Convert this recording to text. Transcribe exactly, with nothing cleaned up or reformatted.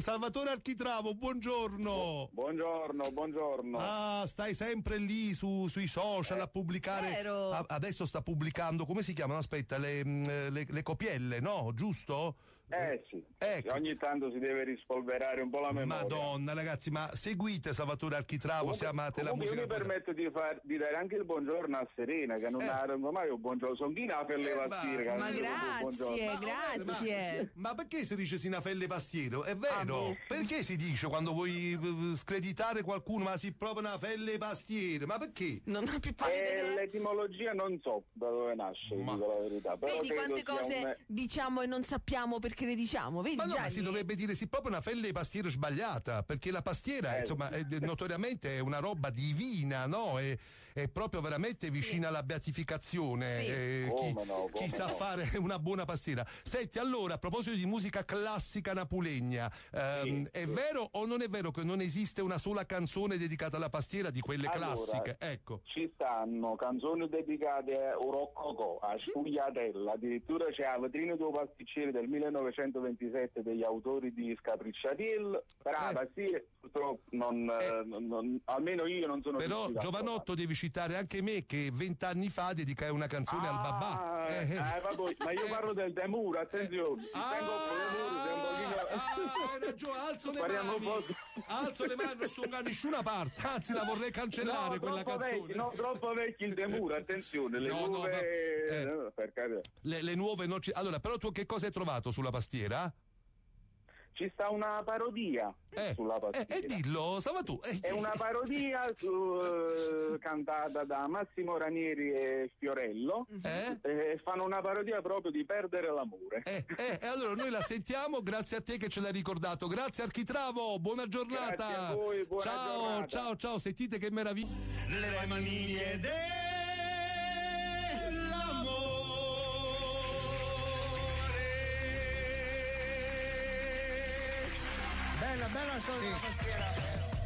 Salvatore Architravo, buongiorno. Buongiorno, buongiorno. Ah, stai sempre lì su, sui social eh, a pubblicare. Vero. A, adesso sta pubblicando, come si chiamano? Aspetta, le, le, le copielle, no? Giusto? Eh sì, Ecco. ogni tanto si deve rispolverare un po' la memoria. Madonna ragazzi, ma seguite Salvatore Architravo, Comunque, se amate la musica. Io mi permetto di, far, di dare anche il buongiorno a Serena, che non eh. ha mai un buongiorno, sono chi la pelle Eh, pastiera. Ma grazie, Ma, grazie. Ma, ma perché si dice Sinafelle Pastiero? È vero? Ah, perché si dice quando vuoi uh, screditare qualcuno, ma si proprio una felle pastiere? Ma perché? Non ho più pallida Eh, idea. l'etimologia non so da dove nasce, Ma- dico la verità. Però Vedi credo quante sia cose un- diciamo e non sappiamo perché le diciamo, vedi Ma no, ma Gianni? si dovrebbe dire sì proprio una felle pastiera sbagliata, perché la pastiera Eh. insomma è, notoriamente è una roba divina, no? È, è proprio veramente vicina alla beatificazione. Sì. eh, Come chi, no, come chi sa no. fare una buona pastiera. Senti, allora, a proposito di musica classica napolegna, ehm, Sì, è sì. vero o non è vero che non esiste una sola canzone dedicata alla pastiera di quelle Allora, classiche? Ecco. Ci stanno canzoni dedicate a Rococò, a Spugliatella, addirittura c'è la vetrina dei pasticceri del millenovecentoventisette degli autori di Scapricciatiel, brava Eh. sì, purtroppo non, Eh. eh, non- non- almeno io non sono Però riuscito a Giovanotto devi citare anche me che vent'anni fa dedicai una canzone al babà. Ah, Eh, eh. eh, vabbè, ma io parlo del Demur, attenzione, Ah, tengo Demur, sei un pochino... ah, hai ragione, alzo le Spariamo mani, un po'. alzo le mani, non sto da nessuna parte, anzi la vorrei cancellare No, quella troppo canzone. vecchi, no, troppo vecchi il Demur, attenzione, le No, no, nuove... va- eh. eh, per carità. le, le nuove non ci... Allora, però tu che cosa hai trovato sulla pastiera? Ci sta una parodia Eh, sulla eh, pastiera. eh, dillo, stava tu. Eh, È una parodia su, eh, cantata da Massimo Ranieri e Fiorello. Eh? Eh, fanno una parodia proprio di Perdere l'amore. Eh, eh, e allora noi la sentiamo, grazie a te che ce l'hai ricordato. Grazie Architravo, buona giornata. Grazie a voi, buona ciao, giornata. ciao, ciao, sentite che meraviglia. Le manine dell'amore. Bella, bella la storia della pastiera.